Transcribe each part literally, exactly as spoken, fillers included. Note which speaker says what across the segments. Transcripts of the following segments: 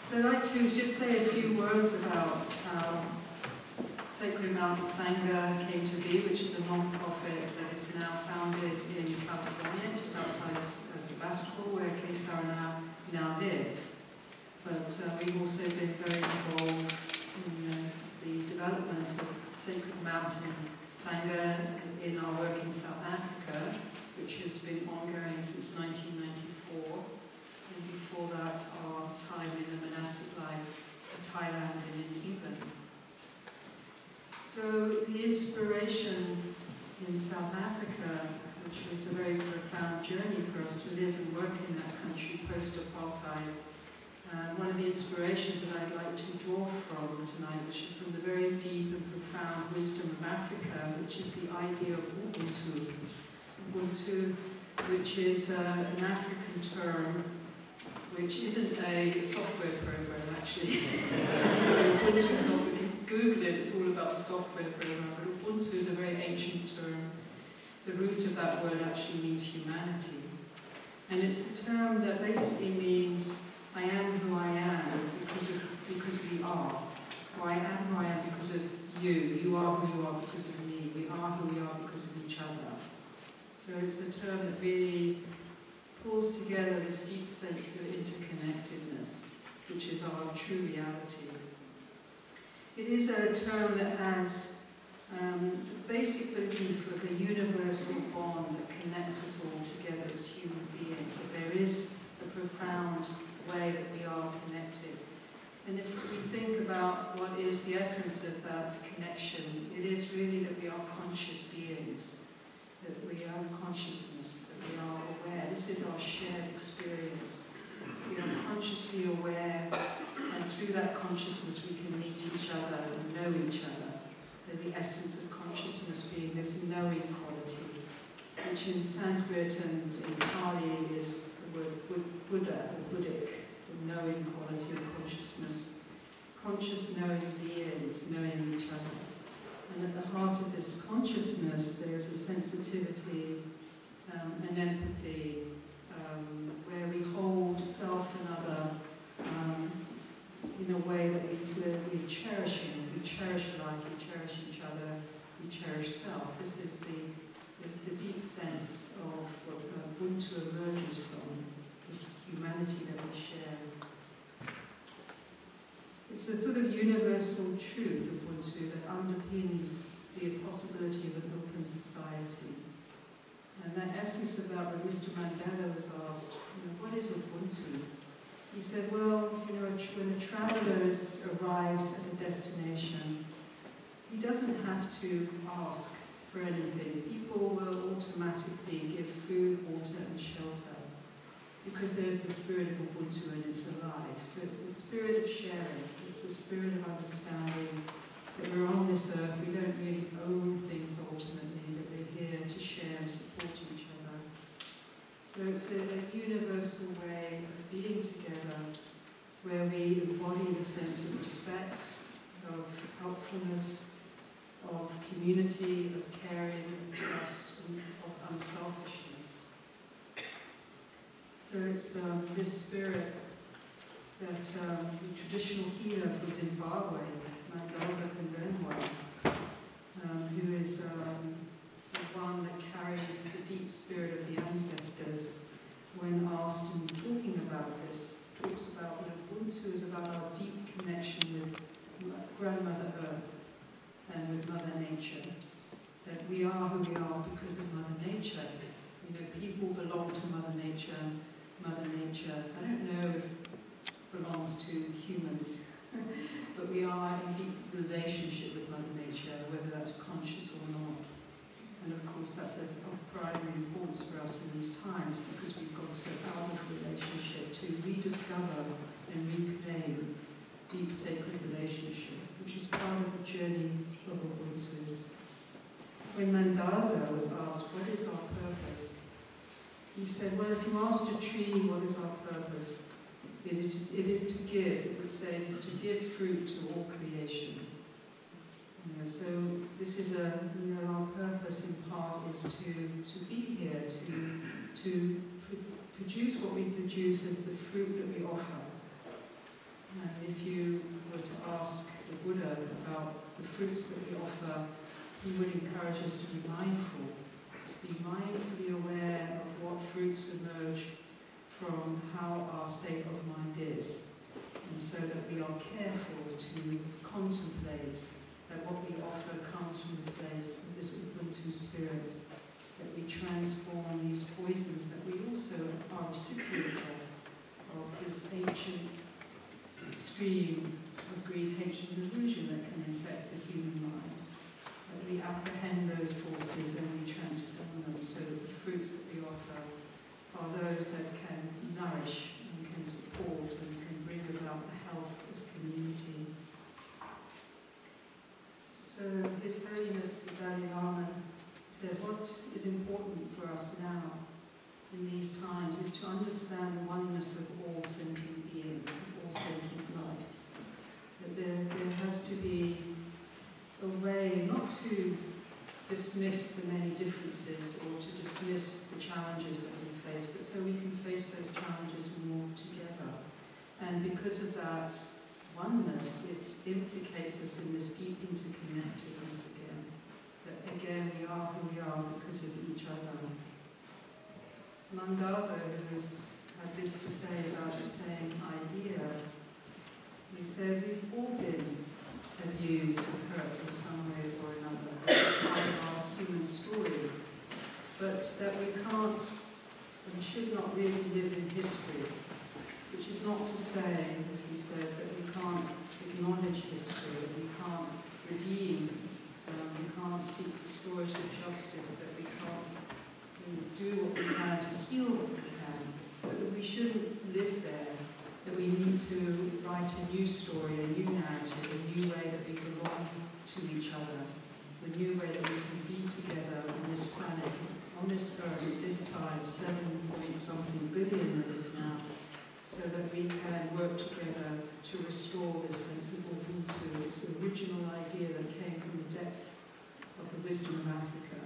Speaker 1: So I'd like to just say a few words about how Sacred Mount Sangha came to be, which is a non-profit that is now founded in California, just outside of Sebastopol, where Kittisaro and I now live. But uh, we've also been very involved in this, the development of Sacred Mountain Sangha in our work in South Africa, which has been ongoing since nineteen ninety-four. And before that, our time in the monastic life in Thailand and in England. So the inspiration in South Africa, which was a very profound journey for us to live and work in that country post-apartheid, uh, one of the inspirations that I'd like to draw from tonight, which is from the very deep and profound wisdom of Africa, which is the idea of Ubuntu. Ubuntu, which is uh, an African term which isn't a software program, actually. It's an Ubuntu software. If you Google it, it's all about the software program. But Ubuntu is a very ancient term. The root of that word actually means humanity. And it's a term that basically means I am who I am because of because we are. Or I am who I am because of you. You are who you are because of me. We are who we are because of each other. So it's a term that really pulls together this deep sense of interconnectedness, which is our true reality. It is a term that has um, the basic belief of a universal bond that connects us all together as human beings, that there is a profound way that we are connected. And if we think about what is the essence of that connection, it is really that we are conscious beings, that we have consciousness, that we are aware. This is our shared experience. We are consciously aware, and through that consciousness we can meet each other and know each other. And the essence of consciousness being this knowing quality, which in Sanskrit and in Pali is the word Buddha, or Buddhic, the knowing quality of consciousness. Conscious knowing beings, knowing each other. And at the heart of this consciousness, there is a sensitivity um, and empathy, um, where we hold self and other um, in a way that we, we're cherishing. We cherish life, we cherish each other, we cherish self. This is the, the, the deep sense of what Ubuntu emerges from, this humanity that we share. It's a sort of universal truth, Ubuntu, that underpins the possibility of an open society. And that essence of that, when Mister Mandela was asked, you know, what is Ubuntu? He said, well, you know, when a traveller arrives at a destination, he doesn't have to ask for anything. People will automatically give food, water, and shelter, because there's the spirit of Ubuntu and it's alive. So it's the spirit of sharing, it's the spirit of understanding that we're on this earth, we don't really own things ultimately, that we're here to share and support each other. So it's a, a universal way of being together, where we embody the sense of respect, of helpfulness, of community, of caring, of trust, and of unselfishness. So it's um, this spirit that um, the traditional healer for Zimbabwe, Mandaza Kandenwa, um, who is um, the one that carries the deep spirit of the ancestors, when asked and talking about this, talks about what Ubuntu is about, our deep connection with Grandmother Earth and with Mother Nature. That we are who we are because of Mother Nature. You know, people belong to Mother Nature. Mother Nature, I don't know if it belongs to humans, but we are in deep relationship with Mother Nature, whether that's conscious or not. And of course that's of, of primary importance for us in these times, because we've got so powerful relationship to rediscover and reclaim deep sacred relationship, which is part of the journey of Ubuntu. When Mandaza was asked, what is our purpose? He said, well, if you asked a tree, what is our purpose? It is, it is to give, it would say, it is to give fruit to all creation. You know, so this is a, you know, our purpose in part is to, to be here, to, to pr produce what we produce as the fruit that we offer. And if you were to ask the Buddha about the fruits that we offer, he would encourage us to be mindful, to be mindfully aware of what fruits emerge from how our state of mind is, and so that we are careful to contemplate that what we offer comes from the place of this Ubuntu spirit, that we transform these poisons that we also are recipients of, of this ancient stream of greed, hatred, and illusion that can infect the human mind. That we apprehend those forces and we transform them so that the fruits that we offer are those that can nourish and can support and can bring about the health of community. So His Holiness the Dalai Lama said, what is important for us now in these times is to understand the oneness of all sentient beings, of all sentient life. That there, there has to be a way not to dismiss the many differences or to dismiss the challenges that we face, but so we can face those challenges more together. And because of that oneness, it implicates us in this deep interconnectedness again. That again, we are who we are because of each other. Mandazo, who has had this to say about the same idea, he said, we've all been abused and hurt in some way or another. That's part of our human story. But that we can't and should not really live in history, which is not to say, as he said, that we can't acknowledge history, that we can't redeem, um, we can't seek restorative justice, that we can't do what we can to heal what we can, but that we shouldn't live there, that we need to write a new story, a new narrative, a new way that we belong to each other, a new way that we can be together on this planet, on this earth at this time, seven point something billion of us now, so that we can work together to restore this sense of Ubuntu, this original idea that came from the depth of the wisdom of Africa.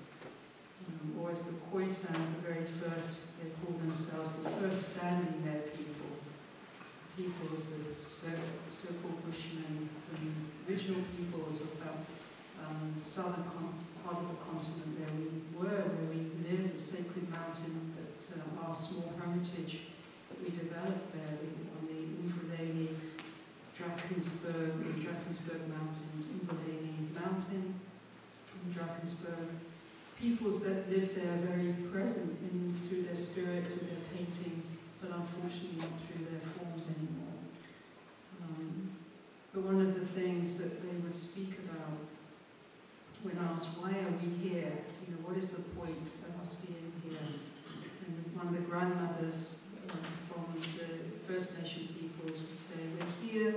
Speaker 1: Um, or as the Khoisans, the very first, they call themselves the first standing there people, peoples of so-called Bushmen, from original peoples of that um, southern part of the continent where we were, where we live, the sacred mountain, that uh, our small hermitage that we developed there on the Umfuleni, Drakensberg, the Drakensberg Mountains, Umfuleni Mountain, and Drakensberg. Peoples that live there very present in, through their spirit, through their paintings, but unfortunately not through their forms anymore. Um, but one of the things that they would speak about when asked, why are we here? You know, what is the point of us being here? And one of the grandmothers uh, from the First Nation peoples would say, we're here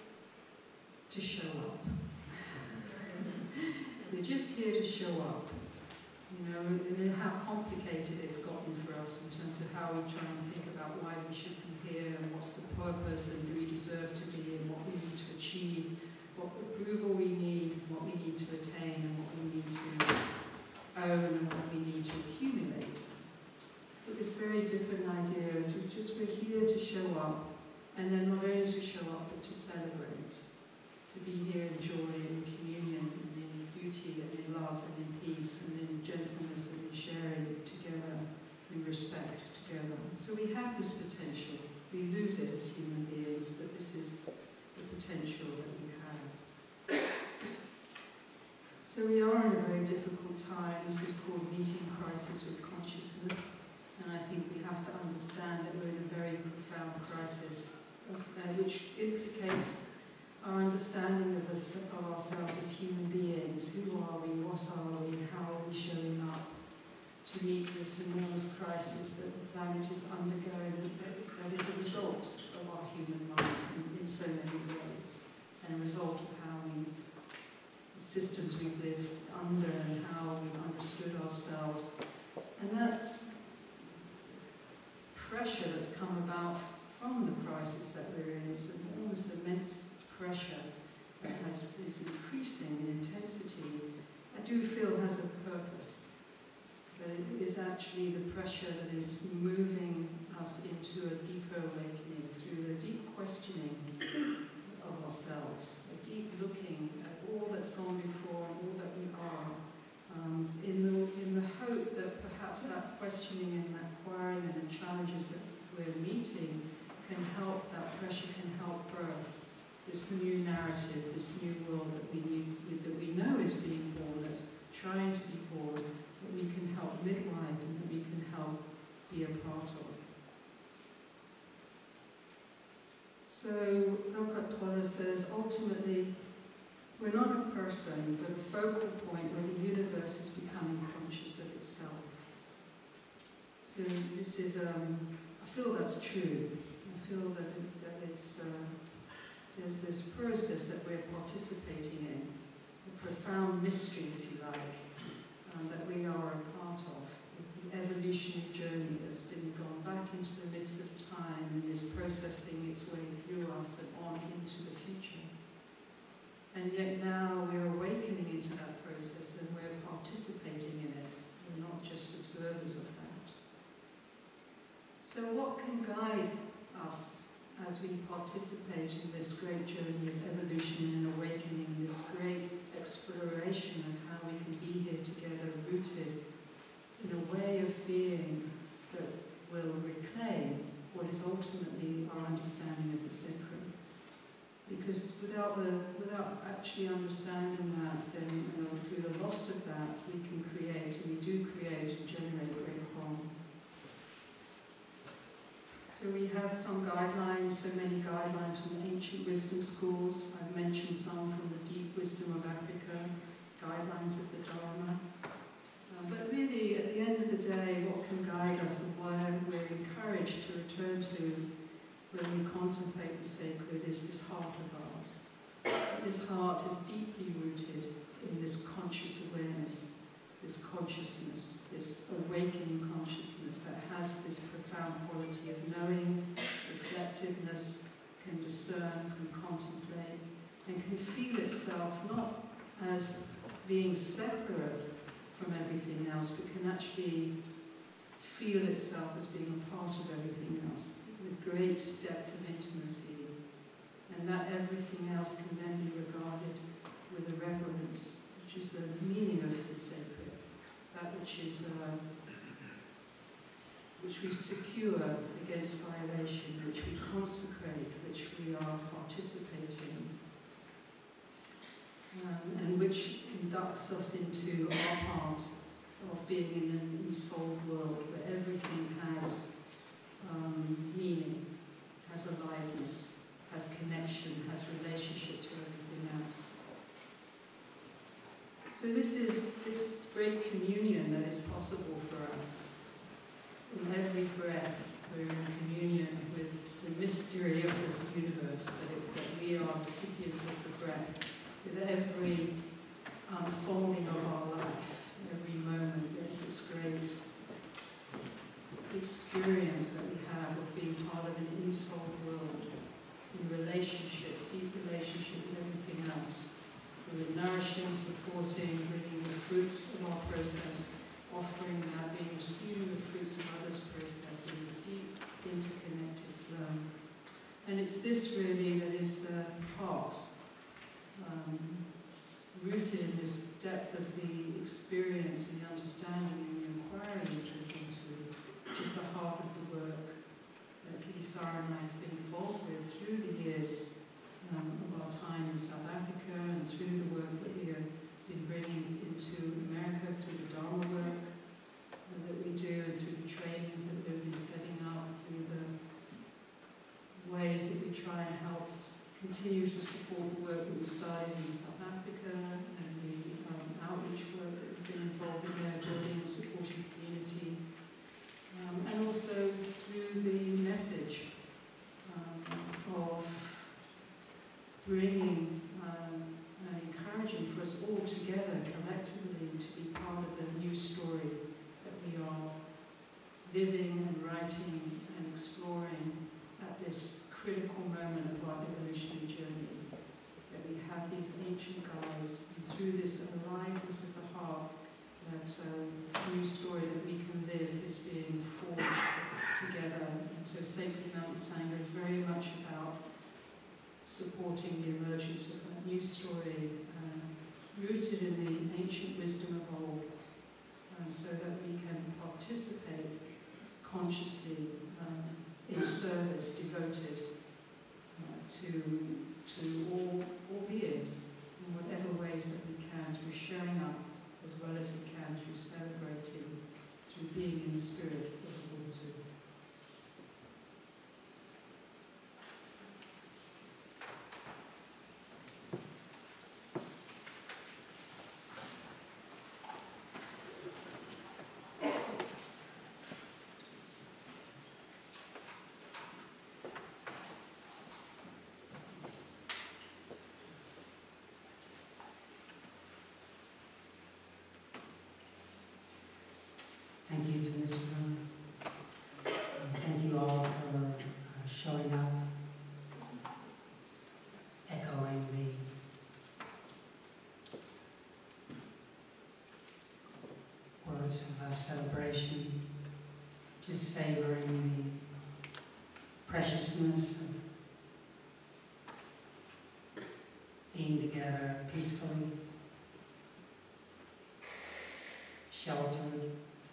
Speaker 1: to show up. We're just here to show up. You know, and how complicated it's gotten for us in terms of how we try and think about why we should be here and what's the purpose and do we deserve to be and what we need to achieve, what approval we need, what we need to attain and what we need to own and what we need to accumulate. But this very different idea of just we're here to show up, and then not only to show up but to celebrate, to be here in joy and communion and in beauty and in love and in peace and in gentleness and in sharing together, in respect together. So we have this potential. We lose it as human beings, but this is the potential that we have. So we are in a very difficult time. This is called meeting crisis with consciousness, and I think we have to understand that we're in a very profound crisis, of, uh, which implicates our understanding of, us, of ourselves as human beings. Who are we? What are we? How are we showing up to meet this enormous crisis that the planet is undergoing, that, that is a result of our human mind in, in so many ways, and a result of how we, the systems we've lived under and how we've understood ourselves. And that pressure that's come about from the crisis that we're in is enormous, immense pressure that has, is increasing in intensity, I do feel has a purpose. That it is actually the pressure that is moving us into a deeper awakening through a deep questioning this new narrative, this new world that we need, that we know is being born, that's trying to be born, that we can help midwife and that we can help be a part of. So Rokatwala says, ultimately, we're not a person, but a focal point where the universe is becoming conscious of itself. So this is, um, I feel that's true. I feel that, it, that it's, uh, there's this process that we're participating in, a profound mystery, if you like, um, that we are a part of, the evolutionary journey that's been gone back into the midst of time and is processing its way through us and on into the future. And yet now we're awakening into that process and we're participating in it. We're not just observers of that. So what can guide us as we participate in this great journey of evolution and awakening, this great exploration of how we can be here together, rooted in a way of being that will reclaim what is ultimately our understanding of the sacred? Because without, the, without actually understanding that, then you know, through the loss of that, we can create, and we do create and generate great harm. So we have some guidelines, so many guidelines from the ancient wisdom schools. I've mentioned some from the deep wisdom of Africa, guidelines of the Dharma. Uh, but really, at the end of the day, what can guide us and why we're encouraged to return to when we contemplate the sacred is this heart of ours. This heart is deeply rooted in this conscious awareness, this consciousness, this awakening consciousness that has this profound quality of knowing, reflectiveness, can discern, can contemplate, and can feel itself not as being separate from everything else, but can actually feel itself as being a part of everything else, with great depth of intimacy, and that everything else can then be regarded with a reverence, which is the meaning of the sacred, that which is uh, which we secure against violation, which we consecrate, which we are participating, um, and which inducts us into our part of being in an ensouled world where everything has um, meaning, has aliveness, has connection, has relationship to everything else. So this is this great communion that is possible for us. In every breath, we're in communion with the mystery of this universe, that, it, that we are recipients of the breath. With every unfolding of our life, every moment, there's this great experience that we have of being part of an ensouled world, in relationship, deep relationship with everything else. We're nourishing, supporting, bringing the fruits of our process, offering that, being receiving the fruits of others' process in this deep, interconnected flow. And it's this really that is the heart, um, rooted in this depth of the experience and the understanding and the inquiry that we've been to, which is the heart of the work that Kittisaro and I have been involved with through the years um, of our time in South Africa, and through the work that we have been bringing into America through the Dharma work uh, that we do, and through the trainings that we've been setting up, through the ways that we try and help continue to support the work that we started in South Africa, and the um, outreach work that we've been involved in there, building and supporting the community, um, and also through the message um, of bringing um, and encouraging for us all together, collectively, to be part of the new story that we are living and writing and exploring at this critical moment of our evolutionary journey. That we have these ancient guides, and through this aliveness of the heart, that uh, this new story that we can live is being forged together. And so Sacred Mountain Sangha is very much about supporting the emergence of that new story, uh, rooted in the ancient wisdom of old, uh, so that we can participate consciously uh, in service devoted uh, to, to
Speaker 2: richness of being together peacefully, sheltered,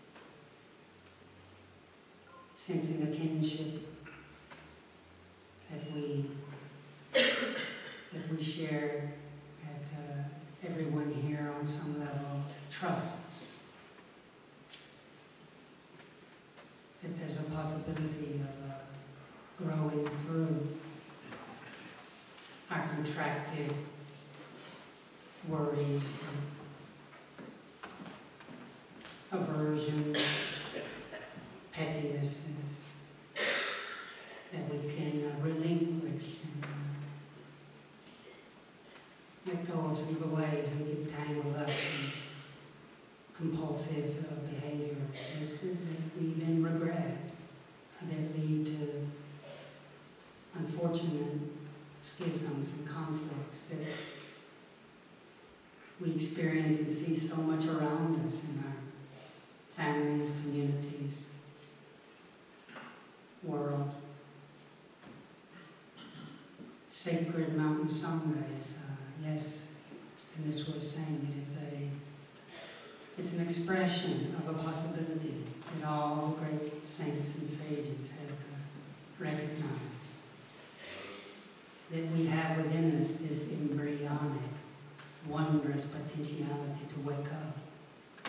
Speaker 2: sensing a kinship that we that we share, that uh, everyone here on some level trusts. That there's a possibility of uh, growing through our contracted worries, and aversions, pettinesses, that we can uh, relinquish and uh, let go of some of the ways we get tangled up in compulsive uh, behaviors that, that we then regret, that lead to unfortunate schisms and conflicts that we experience and see so much around us in our families, communities, world. Sacred Mountain Sundays, uh, yes, as Thanissara was saying, it is a It's an expression of a possibility that all the great saints and sages have uh, recognized. That we have within us this embryonic, wondrous potentiality to wake up.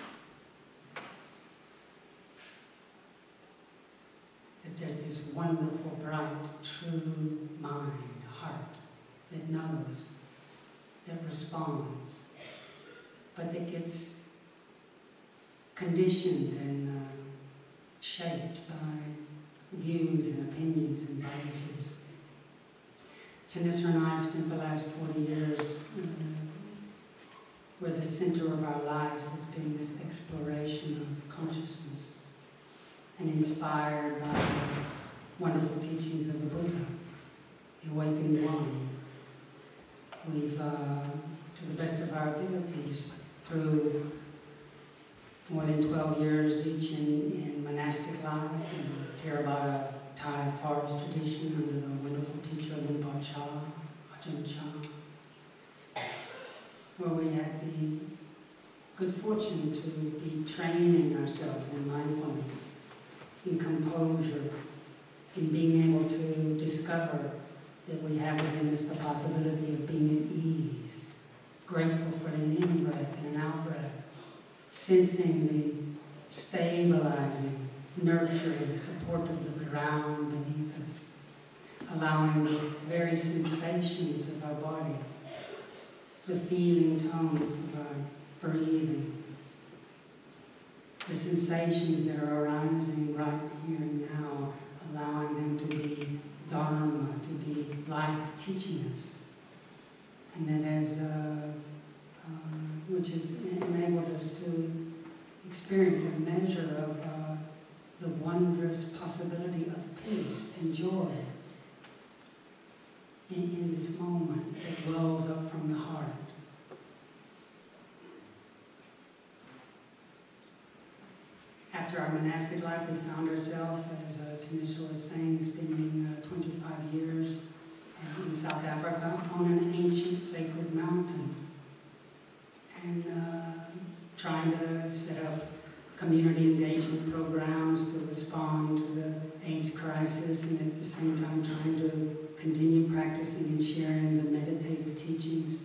Speaker 2: That there's this wonderful, bright, true mind, heart, that knows, that responds, but that gets conditioned and uh, shaped by views and opinions and biases. Thanissara and I have spent the last forty years uh, where the center of our lives has been this exploration of consciousness, and inspired by the wonderful teachings of the Buddha, the Awakened One. We've, uh, to the best of our abilities, through more than twelve years each in, in monastic life, in the Theravada Thai forest tradition under the wonderful teacher Lumpur Cha, Ajahn Chah, where we had the good fortune to be training ourselves in mindfulness, in composure, in being able to discover that we have within us the possibility of being at ease, grateful for an in-breath and an out-breath, sensing the stabilizing, nurturing support of the ground beneath us, allowing the very sensations of our body, the feeling tones of our breathing, the sensations that are arising right here and now, allowing them to be Dharma, to be life teaching us. And that as uh, uh, which has enabled us to experience a measure of uh, the wondrous possibility of peace and joy in, in this moment that wells up from the heart. After our monastic life, we found ourselves, as uh, Thanissara was saying, spending uh, twenty-five years in South Africa on an ancient sacred mountain, and uh, trying to set up community engagement programs to respond to the AIDS crisis, and at the same time trying to continue practicing and sharing the meditative teachings.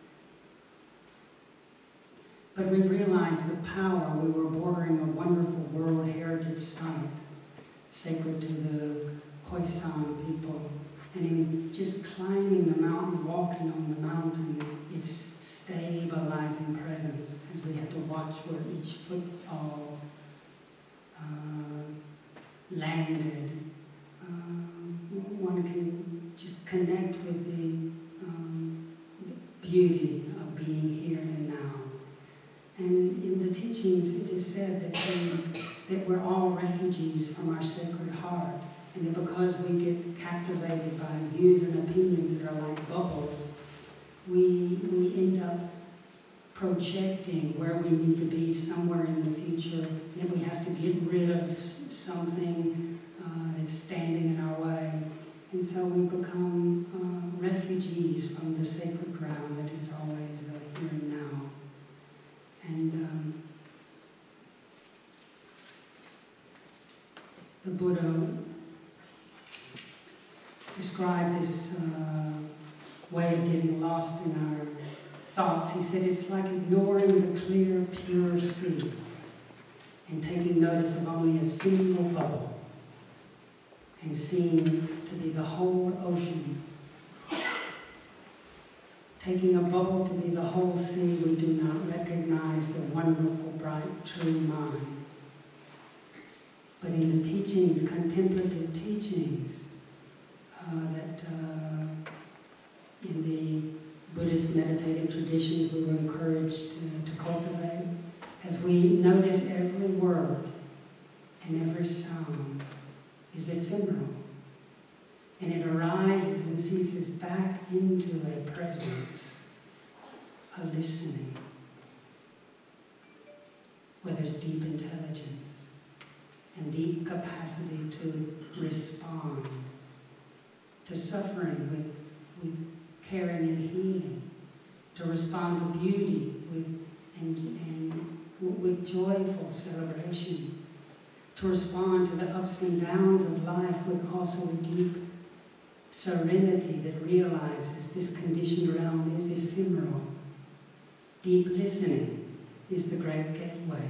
Speaker 2: But we realized the power. We were bordering a wonderful World Heritage Site, sacred to the Khoisan people. And in just climbing the mountain, walking on the mountain, its stabilizing presence, as we had to watch where each footfall uh, landed. Uh, one can just connect with the um, beauty of being here and now. And in the teachings, it is said that, we, that we're all refugees from our sacred heart, and that because we get captivated by views and opinions that are like bubbles, we, we end up projecting where we need to be somewhere in the future, that we have to get rid of something uh, that's standing in our way. And so we become uh, refugees from the sacred ground that is always uh, here and now. And um, the Buddha described this uh, way of getting lost in our thoughts. He said it's like ignoring the clear, pure sea and taking notice of only a single bubble and seeing to be the whole ocean. Taking a bubble to be the whole sea, we do not recognize the wonderful, bright, true mind. But in the teachings, contemplative teachings, uh, that uh, in the Buddhist meditative traditions we were encouraged to, to cultivate, as we notice every word and every sound is ephemeral, and it arises and ceases back into a presence, a listening, where there's deep intelligence and deep capacity to respond to suffering with, with caring and healing, to respond to beauty with, and, and with joyful celebration, to respond to the ups and downs of life with also a deep serenity that realizes this conditioned realm is ephemeral. Deep listening is the great gateway.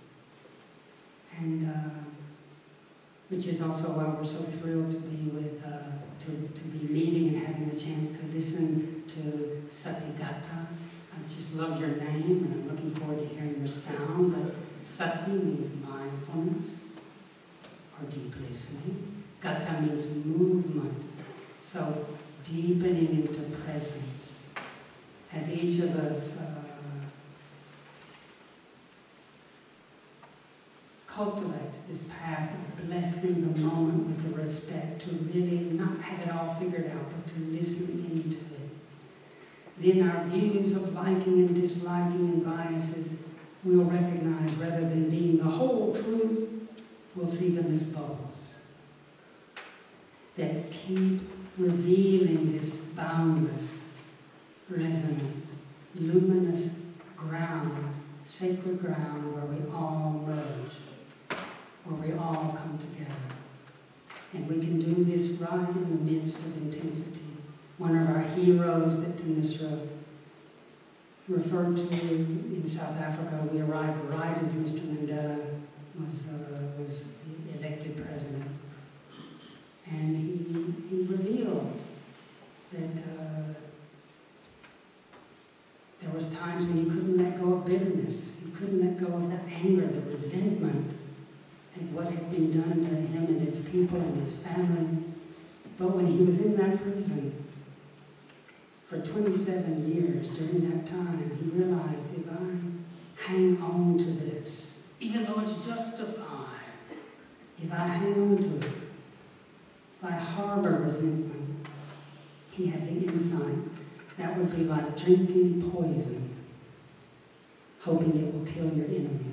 Speaker 2: And uh, which is also why we're so thrilled to be with, uh, to, to be meeting and having the chance to listen to Satigata. I just love your name and I'm looking forward to hearing your sound, but Sati means mindfulness or deep listening. Gata means movement. So deepening into presence. As each of us uh, cultivates this path of blessing the moment with the respect, to really not have it all figured out, but to listen into it. Then our views of liking and disliking and biases we'll recognize, rather than being the whole truth, we'll see them as bubbles that keep revealing this boundless, resonant, luminous ground, sacred ground where we all merge, where we all come together. And we can do this right in the midst of intensity. One of our heroes that Thanissara referred to in South Africa, we arrived right as Mister Mandela was, uh, was elected president. And he, he revealed that uh, there was times when he couldn't let go of bitterness. He couldn't let go of that anger, the resentment at what had been done to him and his people and his family. But when he was in that prison for twenty-seven years, during that time, he realized, if I hang on to this, even though it's justified, if I hang on to it, if I harbor resentment, he had the insight that would be like drinking poison, hoping it will kill your enemies.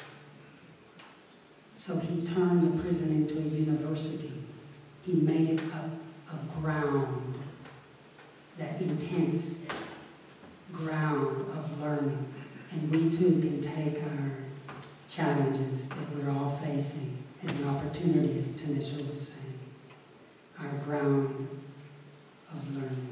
Speaker 2: So he turned the prison into a university. He made it a, a ground, that intense ground of learning. And we too can take our challenges that we're all facing as an opportunity, as Thanissara was saying, our ground of learning.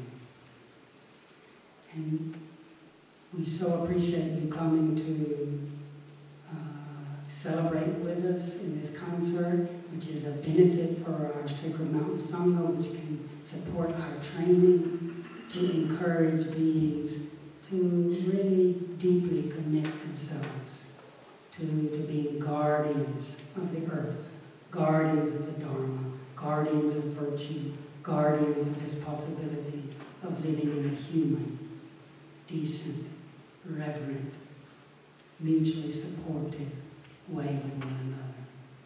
Speaker 2: And we so appreciate you coming to uh, celebrate with us in this concert, which is a benefit for our Sacred Mountain Sangha, which can support our training to encourage beings to really deeply commit themselves to, to being guardians of the earth, guardians of the Dharma, guardians of virtue, guardians of this possibility of living in a human, decent, reverent, mutually supportive way with one another.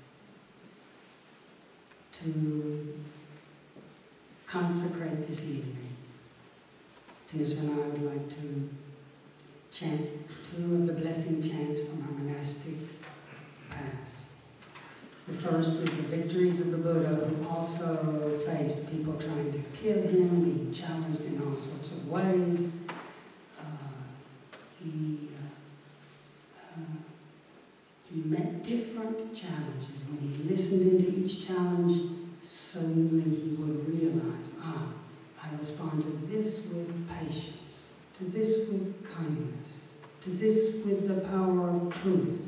Speaker 2: To consecrate this evening, Thanissara and I would like to chant two of the blessing chants from our monastic past. The first is the victories of the Buddha, who also faced people trying to kill him, being challenged in all sorts of ways. Uh, he, uh, uh, he met different challenges. When he listened into each challenge, suddenly he would realize, ah, I respond to this with patience, to this with kindness, to this with the power of truth,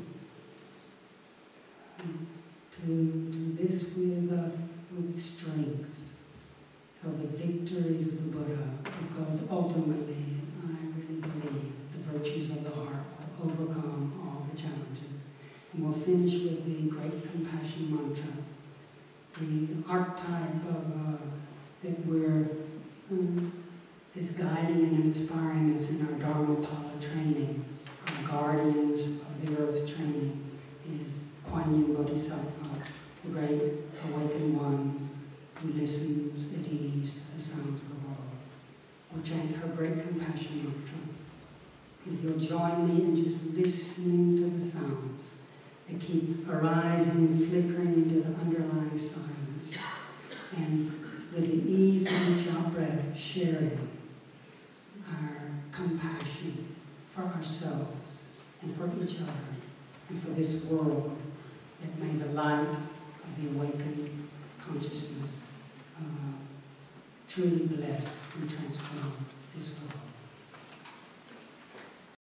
Speaker 2: um, to, to this with, uh, with strength. So the victories of the Buddha, because ultimately I really believe the virtues of the heart will overcome all the challenges. And we'll finish with the great compassion mantra, the archetype of uh, that we're um, is guiding and inspiring us in our Dharma Pala training, our guardians of the earth training, is Kuan Yin Bodhisattva, the great awakened one who listens at ease to the sounds of the world. We'll chant her great compassion mantra. If you'll join me in just listening to the sounds that keep arising and flickering into the underlying silence, and with the ease of each out breath, sharing our compassion for ourselves and for each other and for this world, that may the light of the awakened consciousness uh, truly bless and transform this world.